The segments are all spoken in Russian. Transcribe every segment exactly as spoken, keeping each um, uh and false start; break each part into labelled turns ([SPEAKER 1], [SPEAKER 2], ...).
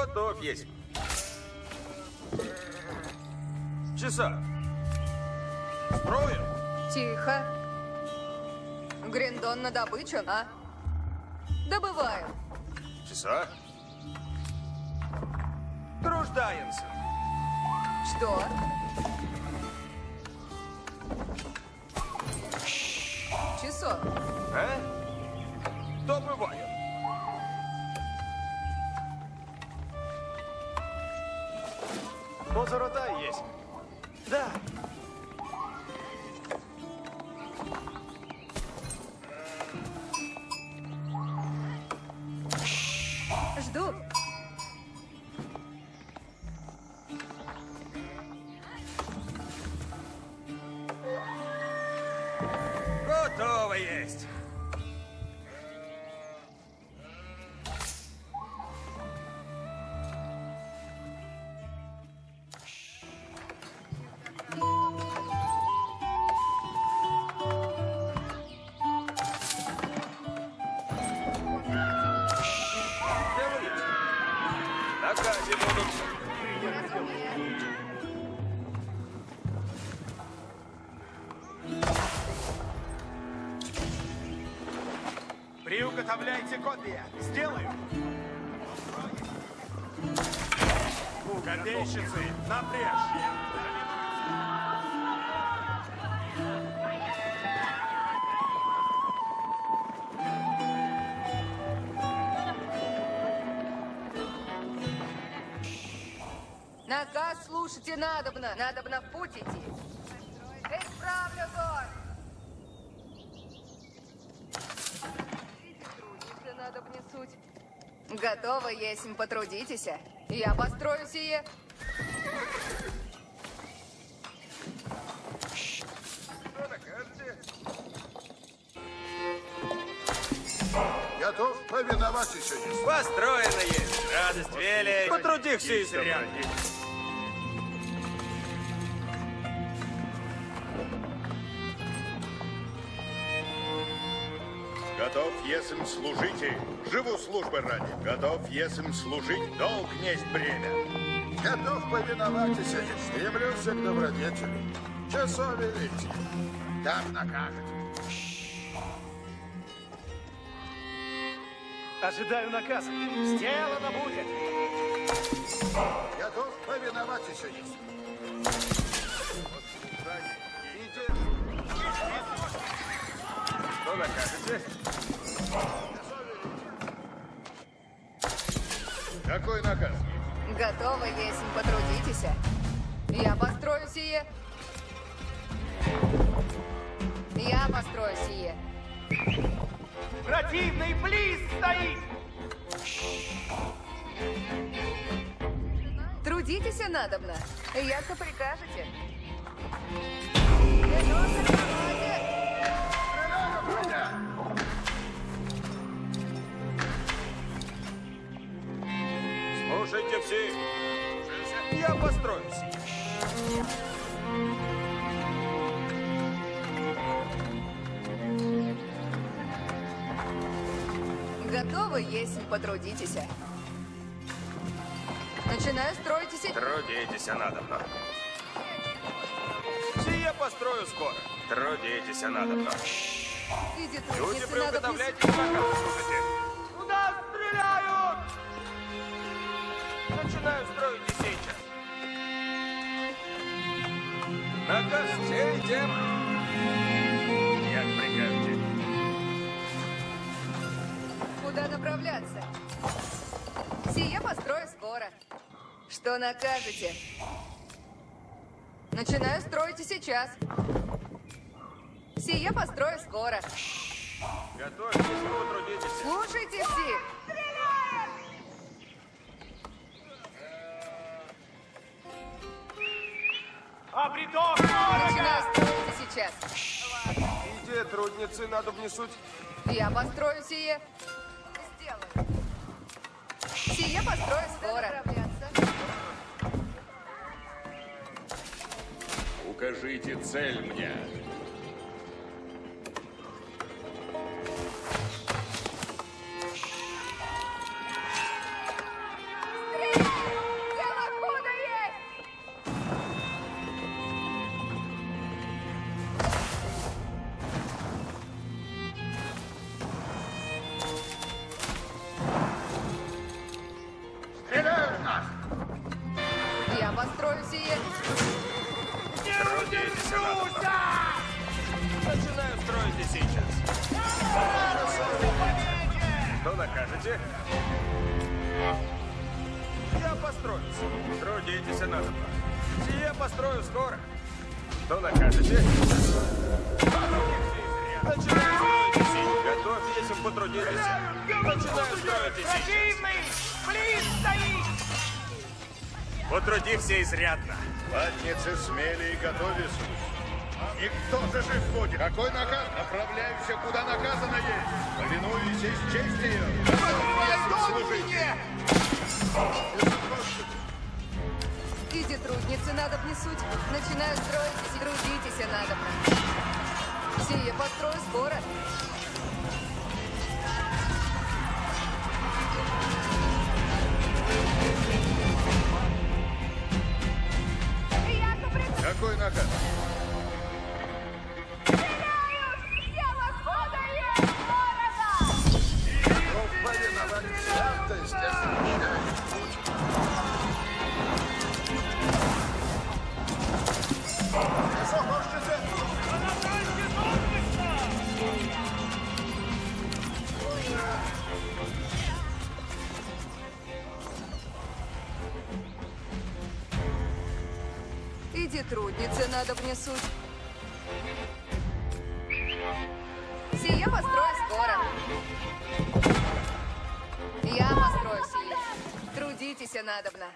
[SPEAKER 1] Готов есть. Часа. Строим.
[SPEAKER 2] Тихо. Гриндон на добычу, а? Добываем.
[SPEAKER 1] Часа. Труждаемся.
[SPEAKER 2] Что? Часов.
[SPEAKER 1] А? Добываем.
[SPEAKER 3] Позоротай есть. Да.
[SPEAKER 2] Жду.
[SPEAKER 1] Готово есть. Наказе будут.
[SPEAKER 3] Приуготовляйте копия. Сделаю. Копейщицы, напрячь.
[SPEAKER 2] Наказ слушайте надобно. Надобно в путь идти. Исправлю зор. Трудиться надо внесуть. Готово, есмь, потрудитесь. Я построю сие.
[SPEAKER 1] Что накажете?
[SPEAKER 4] Готов повиновать еще есть.
[SPEAKER 1] Построено есть. Радость велик. Потрудихся и зря.
[SPEAKER 4] Готов, есмь, служите. Живу службы ради. Готов, есмь, служить. Долг несть бремя. Готов повиновать еще есть. Стремлюсь к добродетели. Часов велите. Так накажете.
[SPEAKER 3] Ожидаю наказа. Сделано будет.
[SPEAKER 4] Готов повиновать еще есть.
[SPEAKER 1] Что накажете?
[SPEAKER 4] Какой наказ?
[SPEAKER 2] Готово, есмь, потрудитесь. Я построю сие. Я построю сие.
[SPEAKER 3] Противный близ стоит.
[SPEAKER 2] Трудитесь надобно. Яко прикажете.
[SPEAKER 1] Слушайте все. Я построю сие.
[SPEAKER 2] Готово, есмь, потрудитесь. Начинаю строить и
[SPEAKER 1] Трудитесь надобно. Сие построю скоро. Трудитесь надобно.
[SPEAKER 2] Иди,
[SPEAKER 1] Люди,
[SPEAKER 2] трудиться надо
[SPEAKER 1] приуготовляйте наказ, слушайте.
[SPEAKER 3] Куда стреляют?
[SPEAKER 1] Начинаю строить и сейчас. Наказ все идем. Как прикажете.
[SPEAKER 2] Куда направляться? Сие построю скоро. Что накажете? Начинаю строить и сейчас. Сие построю скоро.
[SPEAKER 1] Готовьтесь, вы трудитесь.
[SPEAKER 2] Слушайте все.
[SPEAKER 3] А приток
[SPEAKER 2] Начинаю
[SPEAKER 3] дорого!
[SPEAKER 2] строить и сейчас.
[SPEAKER 1] Иди, трудницы, надо внесуть.
[SPEAKER 2] Я построю сие. Сделаю. Сие построю скоро.
[SPEAKER 4] Укажите цель мне.
[SPEAKER 1] Что накажете? Я построюсь. Трудитесь, надо. Сие построю скоро. Что накажете? Начинаю строить синь. Готовьтесь, потрудитесь. Начинаю строить синь.
[SPEAKER 3] Противный! Близ стоит!
[SPEAKER 1] Потрудимся изрядно.
[SPEAKER 4] Латницы смели и готовись. Никто же жив будет. Какой наказ? Направляюсь, куда наказано есть. Повинуюсь с честью. Служите.
[SPEAKER 2] Иди, трудницы надо внесуть. Начинаю строить, и трудитесь надо. Сие построю скоро.
[SPEAKER 4] Какой наказ?
[SPEAKER 2] Иди, трудницы надо внесуть. Сие построю скоро. Я построю сие. Трудитесь надобно.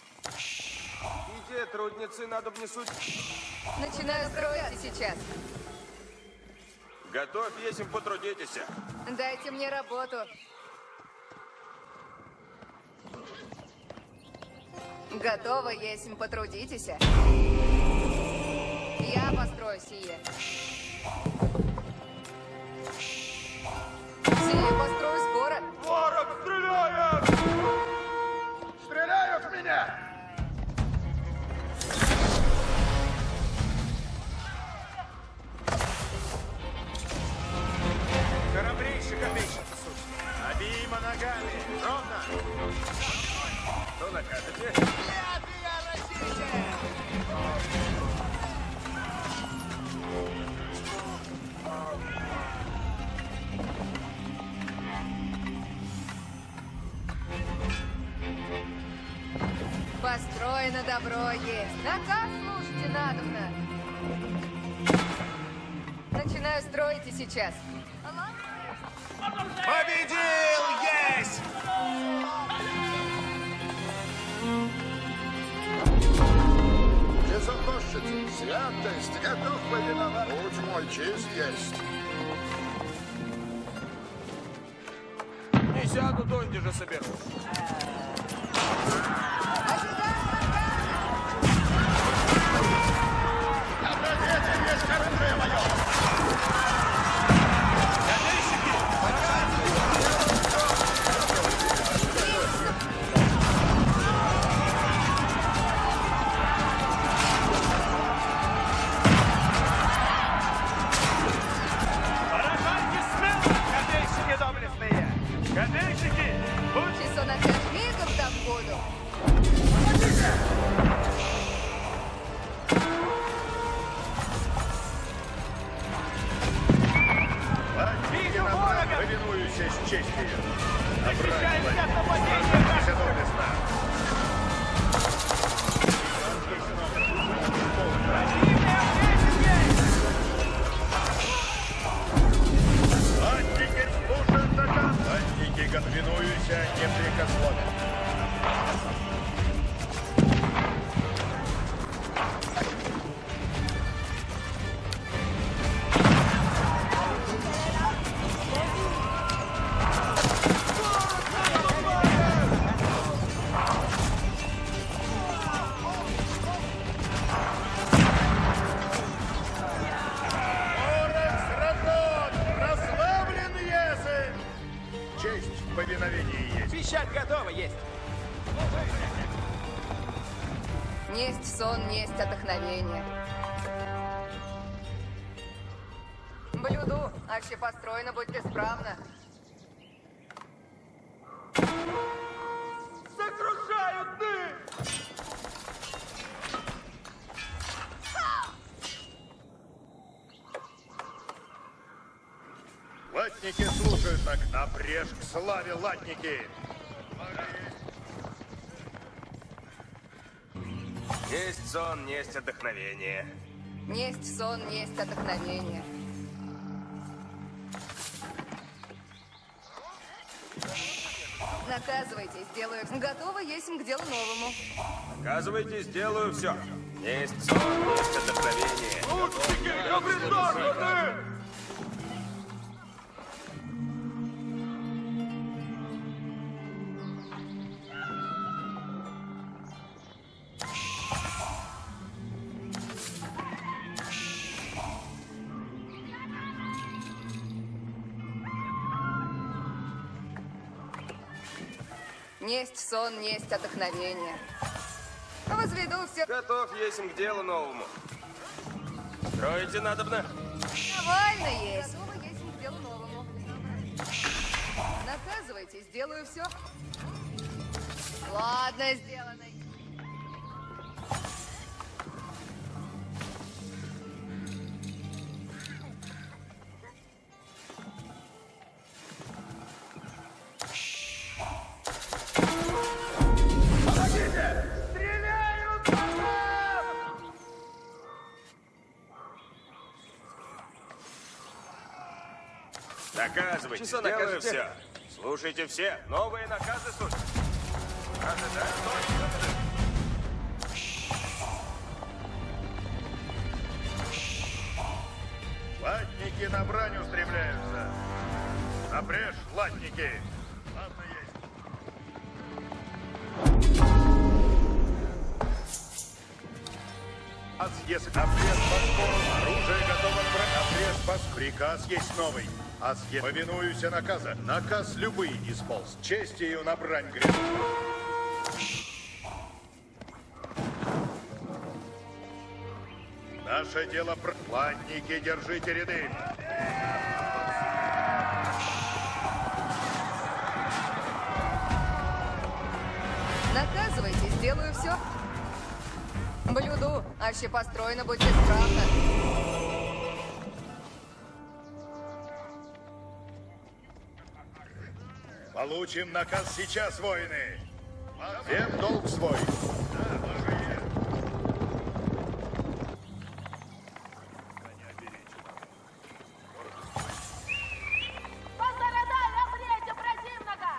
[SPEAKER 1] Иди, трудницы надо внесуть.
[SPEAKER 2] Начинаю строить сейчас.
[SPEAKER 1] Готовь, если потрудитесь.
[SPEAKER 2] Дайте мне работу. Готово, если потрудитесь. Я построю сие. Сие построю скоро.
[SPEAKER 3] Ворог стреляет!
[SPEAKER 4] Стреляют в меня!
[SPEAKER 1] Храбрейший копейщик, суть. Обеими ногами. Ровно. Что накажете?
[SPEAKER 2] Построено добро есть. Наказ слушайте надобно. Начинаю строить и сейчас.
[SPEAKER 1] Победил! Есть!
[SPEAKER 4] Безопасности, святость, готов повиноваться. Путь мой честь есть.
[SPEAKER 1] Не сяду, донде же соберу.
[SPEAKER 4] Добродетель есть оружие мое!
[SPEAKER 3] Поражайте смело, копейщики доблестные! Копейщики! Будь
[SPEAKER 2] Часо на пять мигов там буду.
[SPEAKER 4] Вижу ворога! Повинуюсь с честью.
[SPEAKER 3] защищаемся от нападения!
[SPEAKER 4] Обратитесь доблестно. Латники слушают наказ. Латники, конвинуюсь, непрекословен. Честь в повиновении есть.
[SPEAKER 3] Пищать готово есть!
[SPEAKER 2] Несть сон, несть отдохновение. Блюду, аще построено, будьте справно.
[SPEAKER 3] Сокрушают ты!
[SPEAKER 4] Латники слушают на, на брешь к славе, латники!
[SPEAKER 1] Есть сон, есть отдохновение.
[SPEAKER 2] Несть сон, несть отдохновение. Наказывайте, сделаю. Готово есть к делу новому.
[SPEAKER 1] Оказывайте, сделаю все. Есть сон, есть отдохновение.
[SPEAKER 3] Лучники обрезаны!
[SPEAKER 2] Несть сон, несть отдохновение. Возведу все.
[SPEAKER 1] Готов есть к делу новому. Строите надобно?
[SPEAKER 2] Довольно есть. Готово есть к делу новому. Наказывайте, сделаю все. Ладно, сделано.
[SPEAKER 1] Наказывайте,
[SPEAKER 3] Часа
[SPEAKER 1] сделаю
[SPEAKER 3] накажете?
[SPEAKER 1] все. Слушайте все, новые наказы суть. Ожидать.
[SPEAKER 4] Латники на брань устремляются. На брешь, латники! Ладно, есть. А если обрез по скору, оружие готово к брать. Обрез по приказ есть новый. А съе... Повинуюсь наказа. Наказ любые исполз. Честью на брань гряду. Наше дело... Пр... Латники, держите ряды.
[SPEAKER 2] Наказывайте, сделаю все. Блюду, аще построено будет исправно.
[SPEAKER 4] Получим наказ сейчас, воины. Всем долг свой. Да, ваше
[SPEAKER 5] Пострадали, обрейте противника!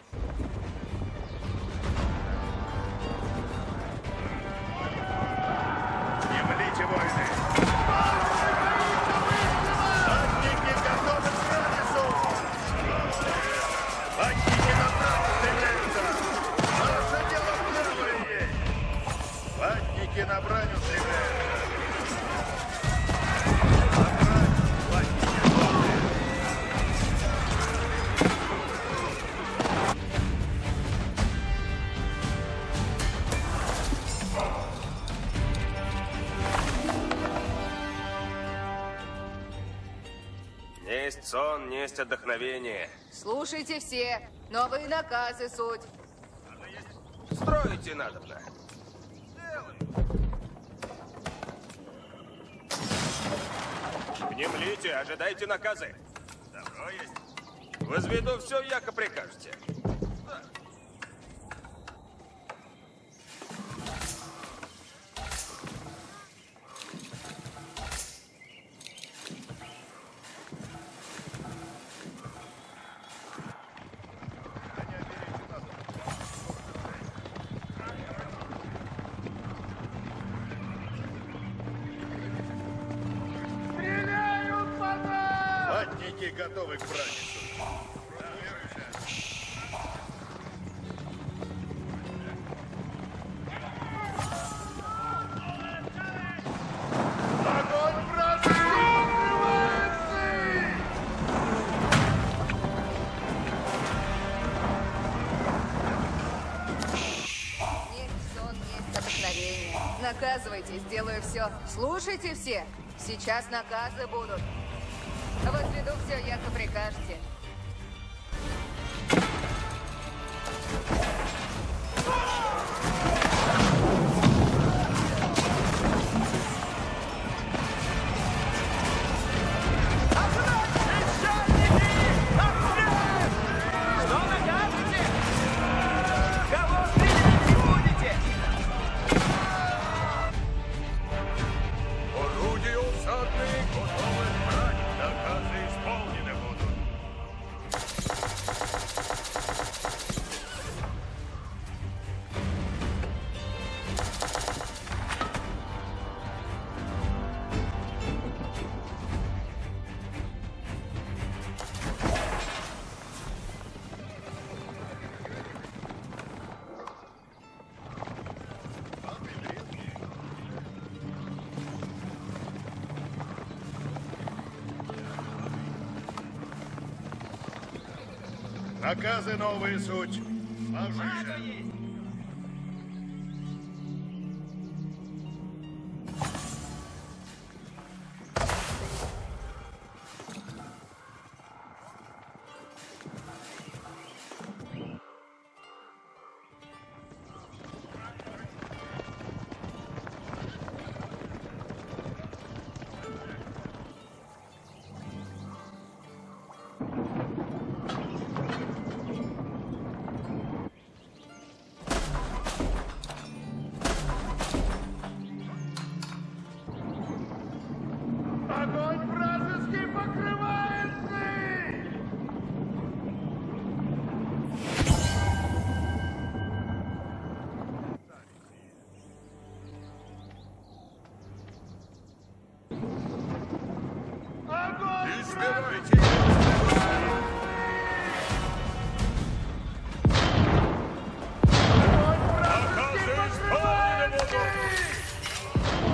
[SPEAKER 4] Не млите, воины. Латники готовы к Ранису. Латники на брань стреляются. Наше дело первое есть. Латники на брань устремляются. На брань, латники готовы.
[SPEAKER 1] Есть сон, есть отдохновение.
[SPEAKER 2] Слушайте все. Новые наказы суть.
[SPEAKER 1] Строите надобно. Внемлите, ожидайте наказы. Добро есть. Возведу все, яко прикажете.
[SPEAKER 3] Стреляют по нам!
[SPEAKER 4] Латники готовы к Ранису. Огонь вражеский!
[SPEAKER 2] Несть сон, несть отдохновение. Наказывайте, сделаю все. Слушайте все. Сейчас наказы будут. Возведу все, яко прикажете.
[SPEAKER 3] Мещанники! Обрез!
[SPEAKER 4] Наказы новые суть. Сложись.
[SPEAKER 3] Огонь вражеский покрывает ты! Огонь!
[SPEAKER 1] Избирайте! Наказы исполнены будут!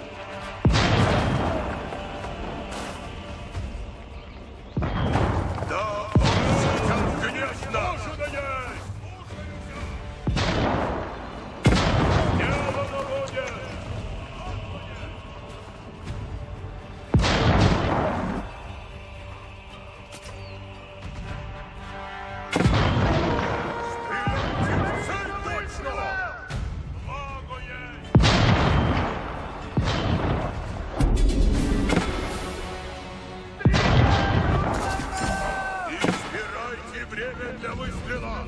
[SPEAKER 1] Да, сейчас, конечно! Слушаюсь! Дело будет! Стреляйте в цель точно! Благо есть! Избирайте время для выстрела!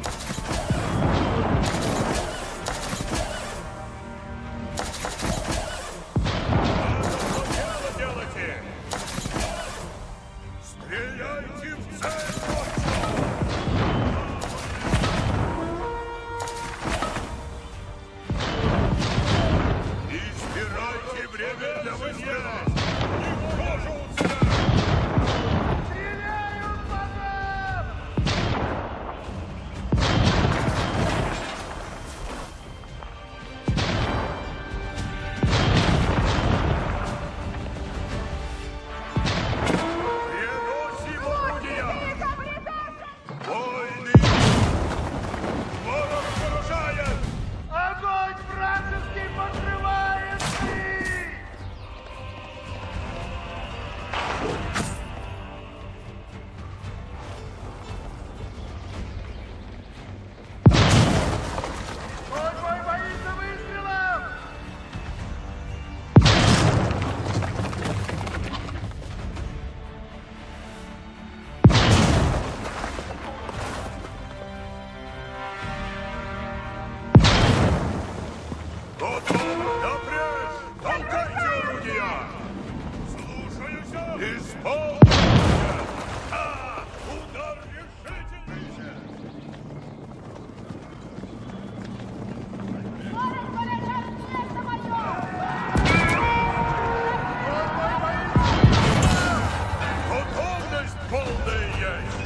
[SPEAKER 1] Надо что дело делайте! Стреляйте в цель точно! Избирайте время для выстрела! Не вхожу
[SPEAKER 3] Стреляют по нам!
[SPEAKER 1] Переносим орудия! Войны! Ворог поражает!
[SPEAKER 3] Огонь вражеский покрывает ты! Бой, бой, боится выстрелом!
[SPEAKER 1] Готов! Напрячь! Толкайте орудия! Слушаюсь! Исполните! А! Удар решительный!
[SPEAKER 5] Город полетел, это мое!
[SPEAKER 1] Готовность полная есть!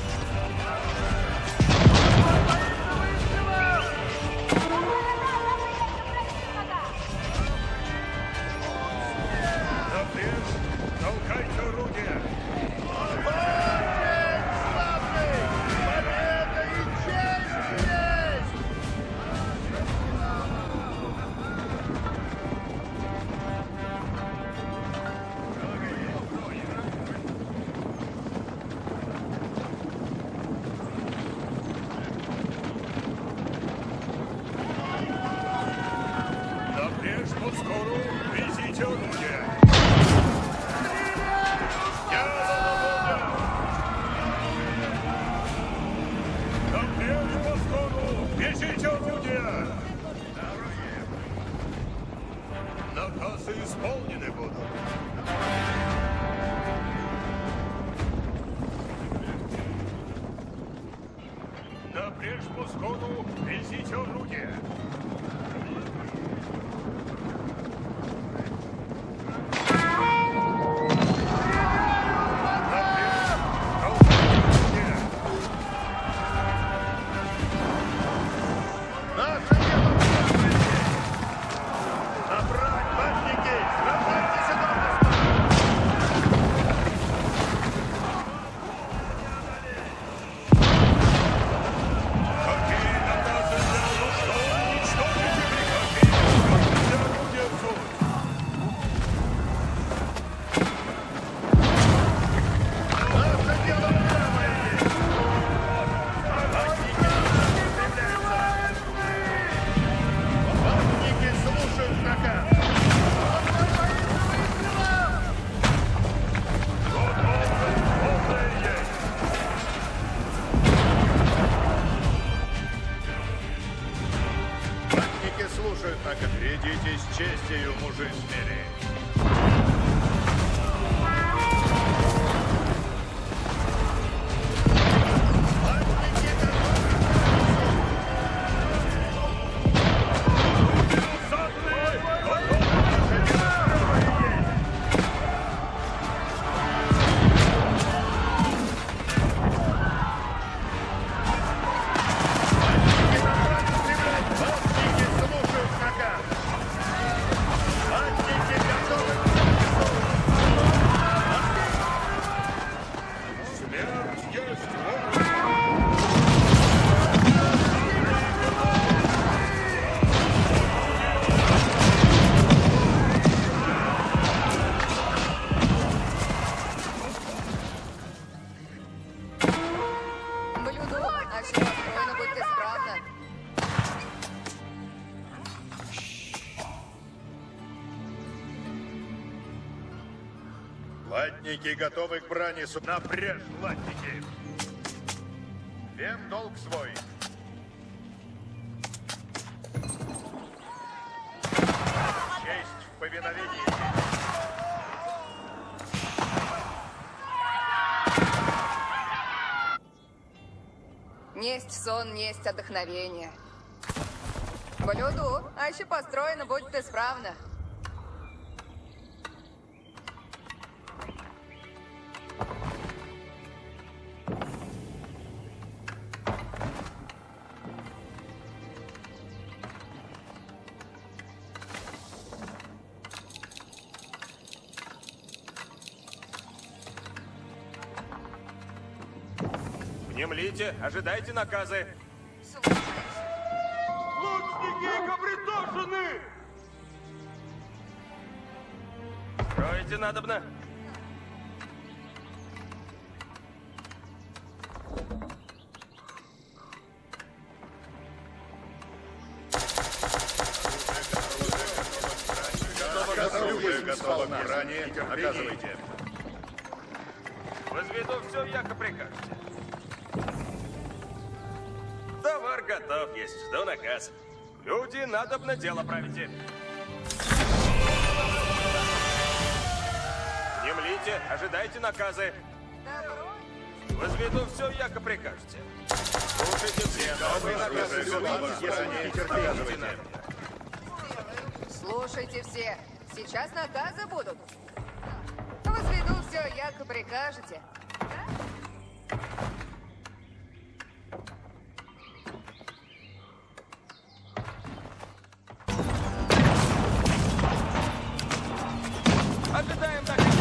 [SPEAKER 1] Напрячь! Толкайте орудия!
[SPEAKER 3] Очень славный! Победа и честь есть!
[SPEAKER 1] Напрячь подскору! Везите орудия! Напрячь подскору! Везите орудия! Наказы исполнены будут. Напрячь подскору! Везите орудия!
[SPEAKER 4] Наше дело предупредить! Набрать батники! Сражайтесь доблестно! Распорядитесь честью, мужи смели.
[SPEAKER 2] Блюду, а все построено, будь ты справна.
[SPEAKER 4] Латники готовы к брани. Су- Напряжь, латники! Вем долг свой. Честь в повиновении.
[SPEAKER 2] Несть сон, несть отдохновение. Блюду, а еще построено, будь ты справна.
[SPEAKER 1] Внемлите, ожидайте наказы.
[SPEAKER 3] Лучники капритошены!
[SPEAKER 1] Строите надобно.
[SPEAKER 4] Оружие готово к брани. Оказывайте.
[SPEAKER 1] Возведу все, яко прикажете. Товар готов есть, жду наказ. Люди, надобно дело правите. Внемлите, ожидайте наказы. Возведу все, яко прикажете. Слушайте все, новые наказы сюда, если не терпите.
[SPEAKER 2] Слушайте все, сейчас наказы будут. Возведу все, яко прикажете.
[SPEAKER 1] Ожидаем наказы.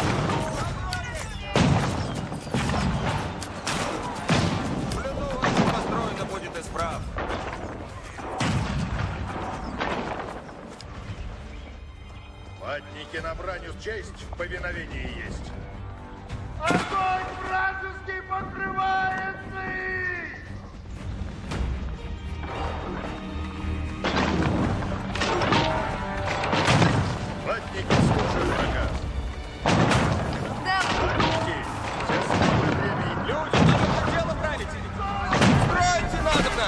[SPEAKER 1] Блюду, очень построено будет исправно.
[SPEAKER 4] Латники на браню. Честь в повиновении есть.
[SPEAKER 3] Огонь вражеский покрывается их!
[SPEAKER 4] Латники слушают наказ.
[SPEAKER 2] Да,
[SPEAKER 4] Латники, все самое время.
[SPEAKER 1] Люди, надобно дело правите. Стройте надобно.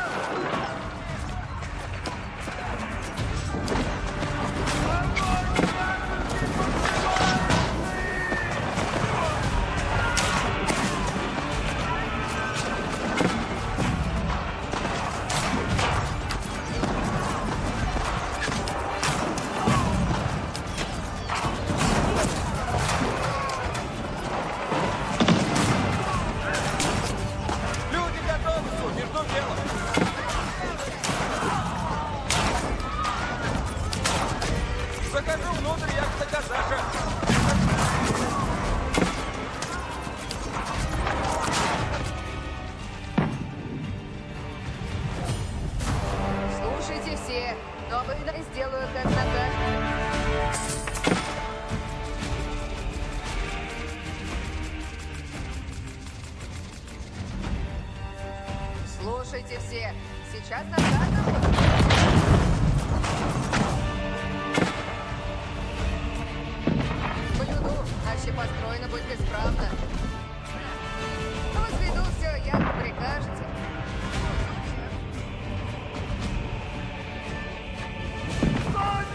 [SPEAKER 1] Люди готовы, судьи, жду дела. Захожу внутрь, як казаша.
[SPEAKER 2] слушайте все, новые я сделаю, как накажут. Слушайте все, сейчас наказы будут. Блюду, аще построено будет исправно. Возведу все, яко прикажете.
[SPEAKER 3] Огонь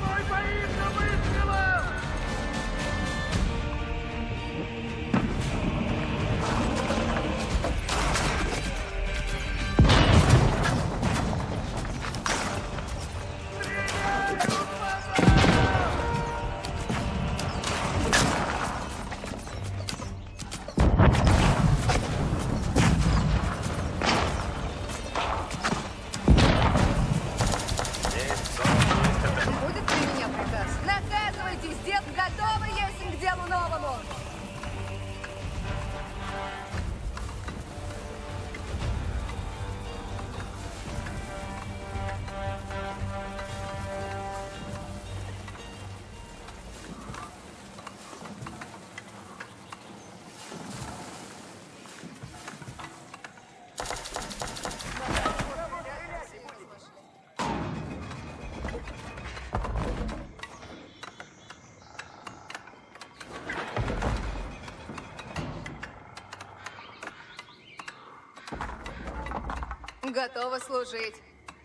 [SPEAKER 2] Готова служить.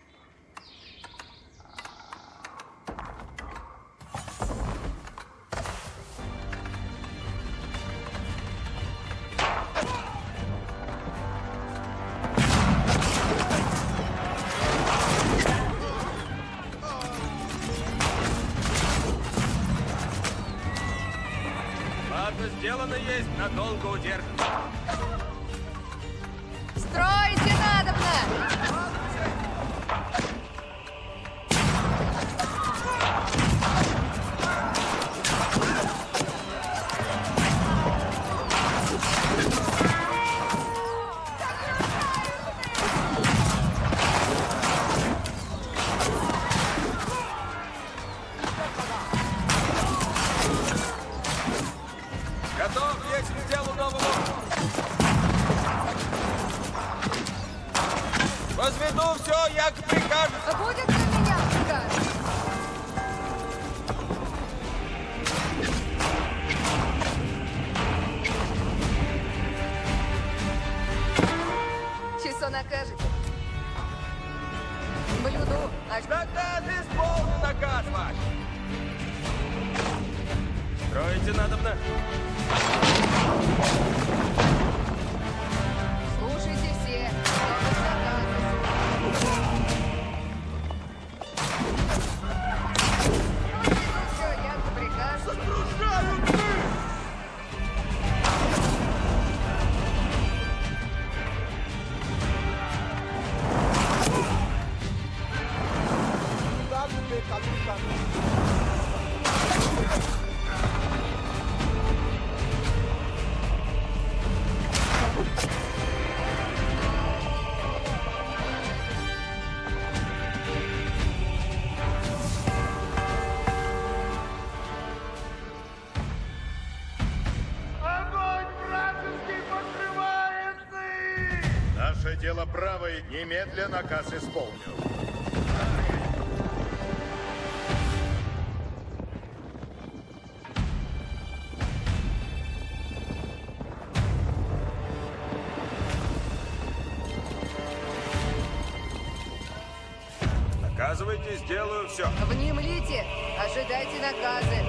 [SPEAKER 1] Ладно, сделано есть, надолго удержит.
[SPEAKER 2] Стройте надобно!
[SPEAKER 1] Готов, есть к делу новому. Возведу все, як прикажете.
[SPEAKER 2] Будет для меня приказ? Часо накажете. Блюду, аж
[SPEAKER 1] Наказ исполнен, наказ ваш. Строите надобно.
[SPEAKER 2] слушайте все. Новых наказов. Все, як приказ.
[SPEAKER 3] Загружают мы! Огонь вражеский покрывается их!
[SPEAKER 4] Наше дело правое, немедленно наказ исполню.
[SPEAKER 1] Наказывайте, сделаю все.
[SPEAKER 2] Внемлите, ожидайте наказы.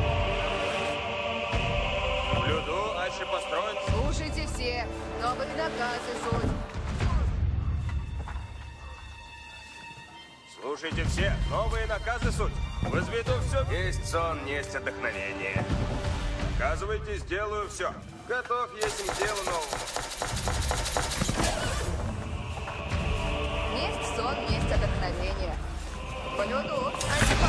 [SPEAKER 1] Блюду, аще построен.
[SPEAKER 2] Слушайте все. Новых наказы суть.
[SPEAKER 1] Слушайте все, новые наказы суть. Возведу все. Есть сон, есть отдохновение. Наказывайте, сделаю все. Готов есть к делу новому.
[SPEAKER 2] Есть сон, есть отдохновение. Блюду,